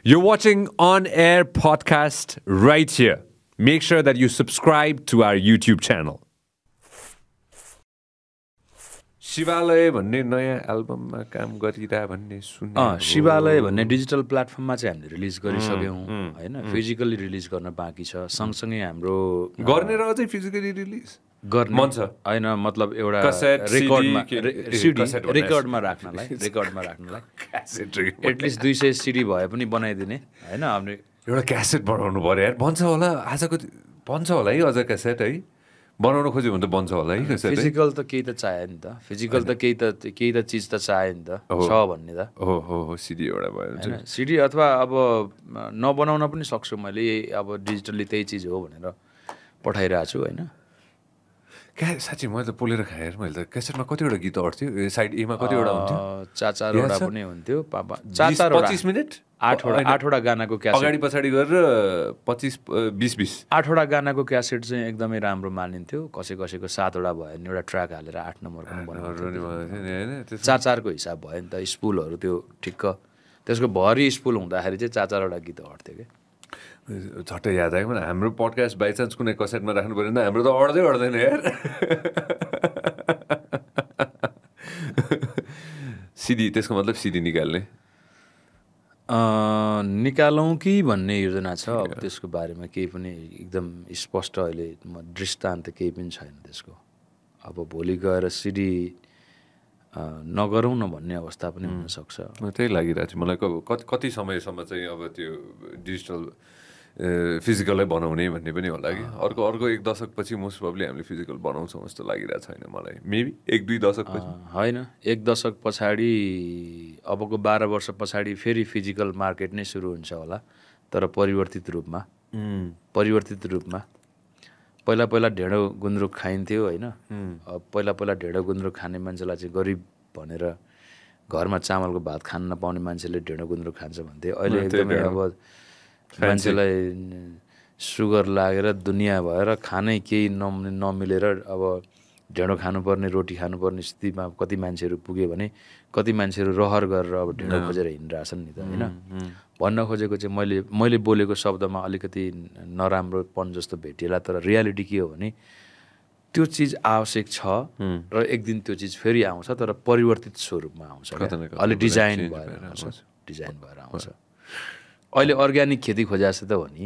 You're watching on-air podcast right here. Make sure that you subscribe to our YouTube channel. शिवालय भन्ने नयाँ एल्बममा काम गरिरा भन्ने सुने शिवालय भन्ने डिजिटल प्लेटफर्ममा चाहिँ हामीले रिलिज गरिसक्यौँ हैन फिजिकली रिलिज गर्न बाँकी छ सँगसँगै हाम्रो गर्ने र चाहिँ फिजिकली रिलिज गर्ने मन छ हैन मतलब एउटा रेकर्डमा राख्नलाई एटलिस्ट 200 सिडी भए पनि बनाइदिने हैन हामीले एउटा क्यासेट बनाउनु पर्यो यार बन्छ होला आजको बन्छ होला है अझ क्यासेट है बनाउन खोज्यो भने त बन्छ होला है क्यासेट फिजिकल त केही त चाहियो नि त फिजिकल त केही त चीज त चाहियो नि त छ भन्ने त हो सिडी एउटा भयो हैन सिडी अथवा अब नबनाउन पनि सक्छु मैले अब डिजिटली त्यही चीज हो भनेर पठाइरहेको छु हैन साँच्ची मैले त पोलेर खाएँ मैले त क्यासेटमा कतिवटा गीत अर्थ्यो साइड एमा कतिवटा हुन्थ्यो चारवटा पनि हुन्थ्यो चारवटा 25 मिनेट आठवटा गानाको क्यासेट अगाडि पछाडि गरेर 25-20 8वटा गानाको क्यासेट चाहिँ एकदमै राम्रो मानिन्थ्यो कसैको 7वटा भयो भने एउटा ट्र्याक हालेर 8 नम्बर पनि बनाउँथ्यो चारको हिसाब भयो नि त स्पुलहरू त्यो ठिक्क त्यसको भरि स्पुल हुँदाखेरि चाहिँ चारवटा गीत अर्थ्यो के झट्टै याद आयो भने हाम्रो पडकास्ट बाई चान्स कुनै कसेटमा राख्नु पर्यो नि हाम्रो त अड्दैन यार सिडी त्यसको मतलब सिडी निकाल्ने निकालौँ कि भन्ने योजना छ अब त्यसको बारेमा केही पनि एकदम स्पष्ट अहिले दृष्टान्त केही पनि छैन त्यसको अब भोलि गएर सिडी नगरौँ न भन्ने अवस्था पनि हुनसक्छ त्यही लागिरहेको छ मलाई कति समयसम्म चाहिँ अब त्यो डिजिटल फिजिकलै बनाउने भन्ने पनि होला कि अर्को 1 दशकपछि मोस्ट प्रोबब्ली हामीले फिजिकल बनाउँछौँ जस्तो लागिरहेको छैन मलाई मेबी 1-2 दशकपछि होइन 1 दशक पछाडि अबको 12 वर्ष पछाडि फेरि फिजिकल मार्केट नै सुरु हुन्छ होला तर परिवर्तित रूपमा पहिला ढेँडो गुन्द्रुक खाइन्थ्यो होइन पहिला ढेँडो गुन्द्रुक खाने मान्छेलाई चाहिँ गरिब भनेर घरमा चामलको भात खान नपाउने मान्छेले ढेँडो गुन्द्रुक खान्छ भन्थे अहिले एकदमै अब मान्छेलाई सुगर लागेर दुनियाँ भएर खानै केही नमिलेर अब ढेँडो खानुपर्ने रोटी खानुपर्ने स्थितिमा कति मान्छेहरू पुग्यो भने कति मान्छेहरू रहर गरेर अब ढेँडो खोजेर हिँडिरहेछन् नि त होइन भन्न खोजेको चाहिँ मैले बोलेको शब्दमा अलिकति नराम्रोपन जस्तो भेटिएला तर रियालिटी के हो भने त्यो चिज आवश्यक छ र एक दिन त्यो चिज फेरि आउँछ तर परिवर्तित स्वरूपमा आउँछ अलि डिजाइन भएर आउँछ अहिले अर्ग्यानिक खेती खोजे जस्तो त हो नि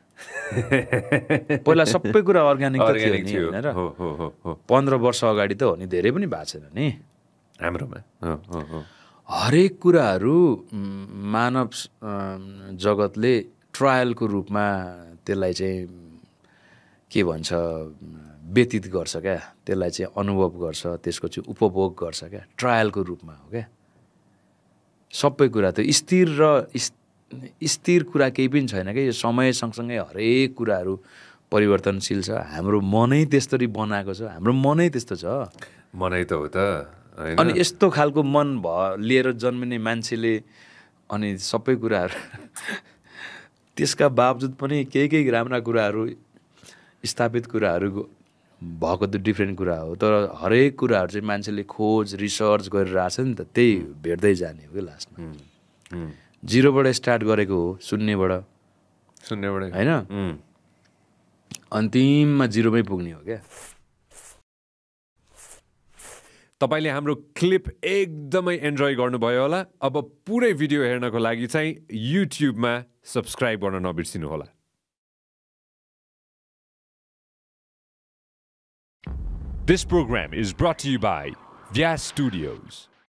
पहिला सबै कुरा अर्ग्यानिक त थियो नि हैन र 15 वर्ष अगाडि त हो नि धेरै पनि भएको छैन नि हाम्रोमा हरेक कुराहरू मानव जगतले ट्रायलको रूपमा त्यसलाई चाहिँ के भन्छ व्यतीत गर्छ क्या त्यसलाई चाहिँ अनुभव गर्छ त्यसको चाहिँ उपभोग गर्छ क्या ट्रायलको रूपमा हो क्या सबै कुरा त स्थिर कुरा केही पनि छैन क्या यो समय सँगसँगै हरेक कुराहरू परिवर्तनशील छ हाम्रो मनै त्यसरी बनाएको छ हाम्रो मनै त्यस्तो छ मनै त हो त अनि यस्तो खालको मन लिएर जन्मिने मान्छेले अनि सबै कुराहरू त्यसका बावजुद पनि केही राम्रा कुराहरू स्थापित कुराहरू भएको त डिफ्रेन्ट कुरा हो तर हरेक कुराहरू चाहिँ मान्छेले खोज रिसर्च गरिरहेछ नि त त्यही भेट्दै जाने हो कि लास्टमा जिरोबाट स्टार्ट गरेको हो शून्यबाट होइन अन्तिममा जिरोमै पुग्ने हो क्या तपाईले हाम्रो क्लिप एकदमै एन्जोय गर्नुभयो होला अब पुरै भिडियो हेर्नको लागि चाहिँ युट्युबमा सब्स्क्राइब गर्न नबिर्सिनु होला This program is brought to you by Vyas Studios.